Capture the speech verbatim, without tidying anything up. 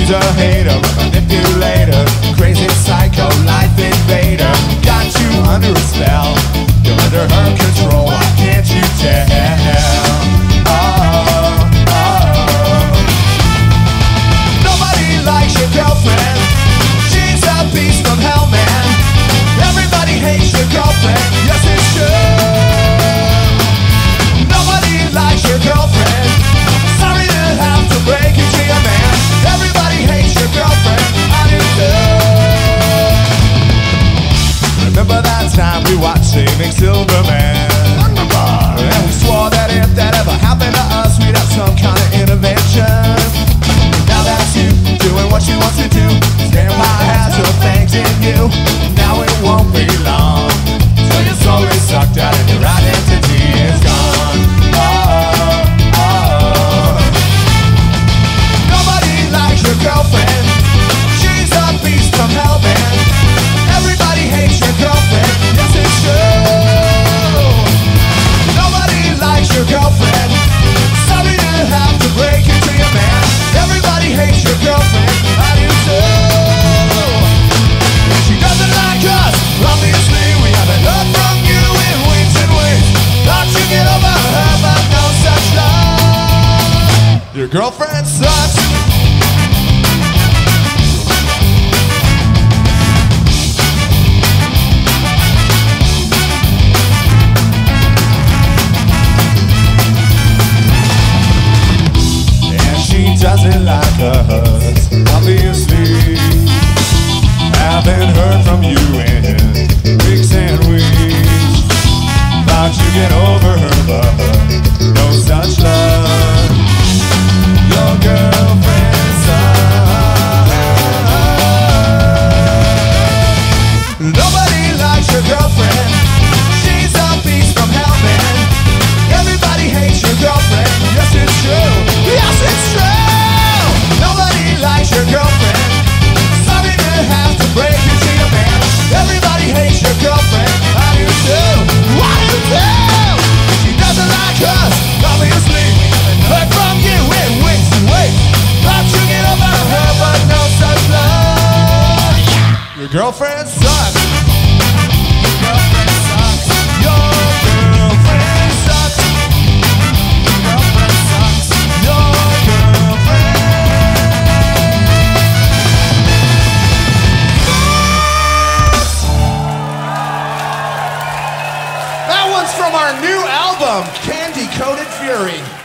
She's a hater, a manipulator, crazy psycho, life invader. Got you under a spell, you're under her control, why can't you tell? Oh, oh. Nobody likes your girlfriend, she's a beast from hell, man. Everybody hates your girlfriend, yes it's true. Nobody likes your girlfriend, sorry to have to break it to you, man. Everybody hates your girlfriend, I do too. Remember that time we watched Saving Silverman? And we swore that if that ever happened to us, we'd have some kind of intervention. Now that's you, doing what she wants to do. Stand by has her fangs in you. Now it won't be long till your soul is sucked out and your identity is gone. Oh, oh. Nobody likes your girlfriend, she's a beast from hell, man. Everybody hates your girlfriend, yes it's true. Nobody likes your girlfriend, sorry to have to break it to you, man. Everybody hates your girlfriend, I do too. She doesn't like us, obviously we haven't heard from you in weeks and weeks. Thought you get over her, but no such luck. Your girlfriend sucks. Doesn't like us, obviously. Haven't heard from you in weeks and weeks. Thought you get over her, but no such luck. Your girlfriend sucks. Nobody likes your girlfriend, she's a beast from hell, man. Everybody hates your girlfriend, yes it's true, yes it's true. Nobody likes your girlfriend, sorry to have to break it to you, man. Everybody hates your girlfriend, I do too, I do too. She doesn't like us, obviously. Heard from you in weeks and weeks. Thought you get over her, but no such luck. Your girlfriend sucks. Your girlfriend sucks. Your girlfriend sucks. Your girlfriend sucks. Your girlfriend. That one's from our new album, Candy Coated Fury.